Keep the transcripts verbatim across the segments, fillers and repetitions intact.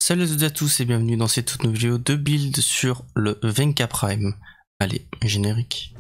Salut à toutes et à tous et bienvenue dans cette toute nouvelle vidéo de build sur le Venka Prime. Allez, générique.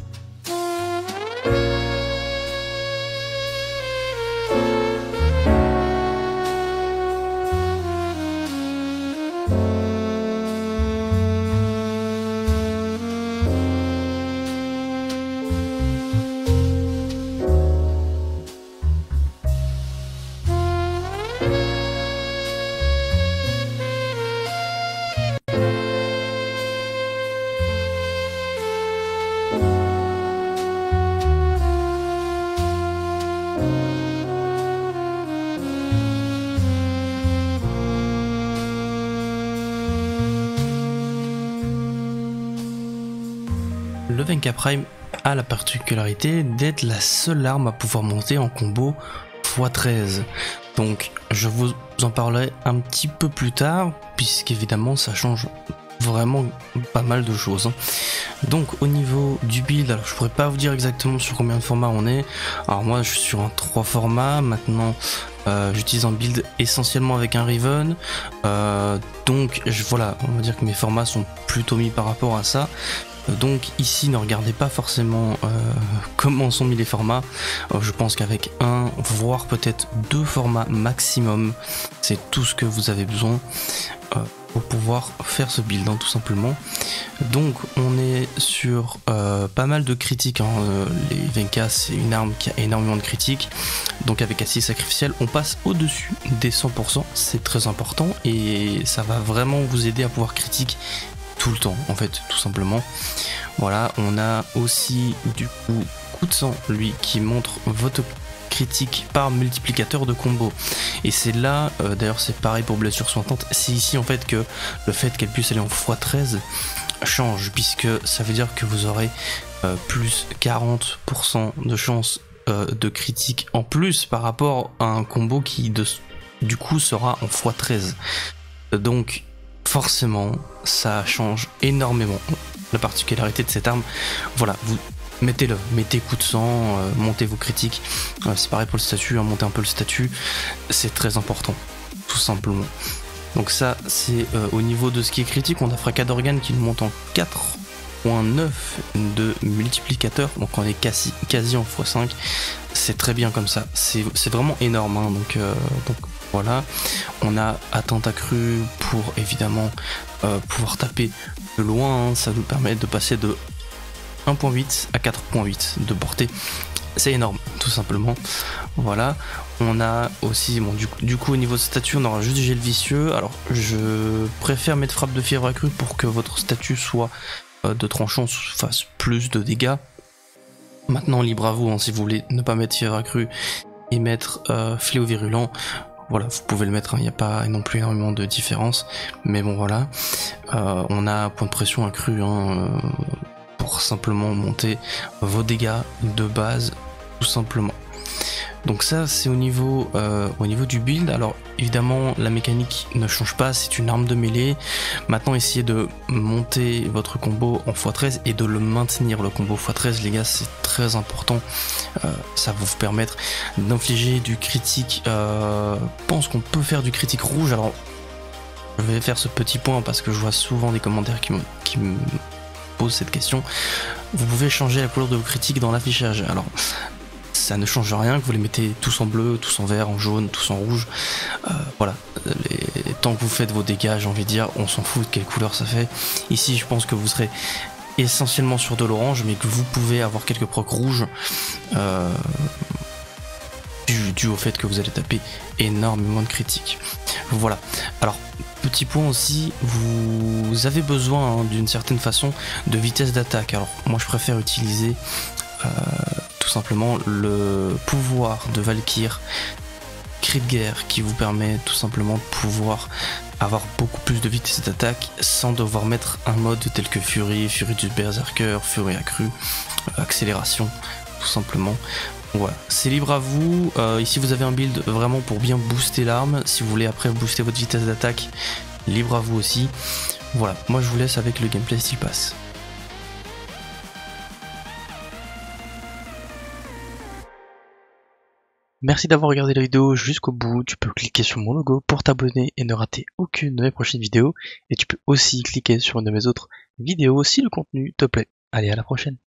Le Venka Prime a la particularité d'être la seule arme à pouvoir monter en combo fois treize. Donc je vous en parlerai un petit peu plus tard, puisqu'évidemment ça change vraiment pas mal de choses. Donc au niveau du build, alors je pourrais pas vous dire exactement sur combien de formats on est. Alors moi je suis sur un trois formats maintenant. Euh, j'utilise un build essentiellement avec un Riven, euh, donc je, voilà, on va dire que mes formats sont plutôt mis par rapport à ça. Donc ici ne regardez pas forcément euh, comment sont mis les formats. Euh, je pense qu'avec un voire peut-être deux formats maximum, c'est tout ce que vous avez besoin euh, pour pouvoir faire ce build, hein, tout simplement. Donc on est sur euh, pas mal de critiques, hein. euh, les Venka c'est une arme qui a énormément de critiques, donc avec Acier Sacrificiel on passe au dessus des cent pour cent, c'est très important et ça va vraiment vous aider à pouvoir critique tout le temps en fait, tout simplement. Voilà, on a aussi du coup coup de sang, lui qui montre votre critique par multiplicateur de combo, et c'est là euh, d'ailleurs c'est pareil pour blessure sointante, c'est ici en fait que le fait qu'elle puisse aller en fois treize change, puisque ça veut dire que vous aurez euh, plus quarante pour cent de chance euh, de critique en plus par rapport à un combo qui de, du coup sera en fois treize. Donc forcément ça change énormément la particularité de cette arme. Voilà, vous mettez-le, mettez coup de sang, euh, montez vos critiques, euh, c'est pareil pour le statut, hein, montez un peu le statut, c'est très important, tout simplement. Donc ça c'est euh, au niveau de ce qui est critique. On a Fracas d'organes qui nous monte en quatre point neuf de multiplicateur, donc on est quasi, quasi en fois cinq, c'est très bien comme ça, c'est vraiment énorme, hein, donc, euh, donc voilà. On a atteinte accrue pour évidemment euh, pouvoir taper de loin, hein. Ça nous permet de passer de un point huit à quatre point huit de portée, c'est énorme tout simplement. Voilà, on a aussi bon, du, du coup au niveau de statut on aura juste du gel vicieux. Alors je préfère mettre frappe de fièvre accrue pour que votre statut soit euh, de tranchant, fasse plus de dégâts. Maintenant libre à vous, hein, si vous voulez ne pas mettre fièvre accrue et mettre euh, fléau virulent, voilà, vous pouvez le mettre, il hein, n'y a pas non plus énormément de différence, mais bon voilà. Euh, on a point de pression accru, hein, euh, pour simplement monter vos dégâts de base, tout simplement. Donc ça c'est au niveau euh, au niveau du build. Alors évidemment la mécanique ne change pas, c'est une arme de mêlée. Maintenant essayez de monter votre combo en fois treize et de le maintenir, le combo fois treize les gars, c'est très important. Euh, ça va vous permettre d'infliger du critique. Euh, je pense qu'on peut faire du critique rouge. Alors je vais faire ce petit point parce que je vois souvent des commentaires qui me, qui me posent cette question. Vous pouvez changer la couleur de vos critiques dans l'affichage. Alors ça ne change rien que vous les mettez tous en bleu, tous en vert, en jaune, tous en rouge. Euh, voilà, les... tant que vous faites vos dégâts, j'ai envie de dire, on s'en fout de quelle couleur ça fait. Ici, je pense que vous serez essentiellement sur de l'orange, mais que vous pouvez avoir quelques procs rouges, euh, dû, dû au fait que vous allez taper énormément de critiques. Voilà. Alors, petit point aussi, vous avez besoin hein, d'une certaine façon de vitesse d'attaque. Alors, moi, je préfère utiliser euh, tout simplement le pouvoir de Valkyr, cri de guerre, qui vous permet tout simplement de pouvoir avoir beaucoup plus de vitesse d'attaque sans devoir mettre un mode tel que Fury, Fury du Berserker, Fury accru, accélération, tout simplement. Voilà, c'est libre à vous. Euh, ici vous avez un build vraiment pour bien booster l'arme. Si vous voulez après booster votre vitesse d'attaque, libre à vous aussi. Voilà, moi je vous laisse avec le gameplay s'il passe. Merci d'avoir regardé la vidéo jusqu'au bout. Tu peux cliquer sur mon logo pour t'abonner et ne rater aucune de mes prochaines vidéos. Et tu peux aussi cliquer sur une de mes autres vidéos si le contenu te plaît. Allez, à la prochaine.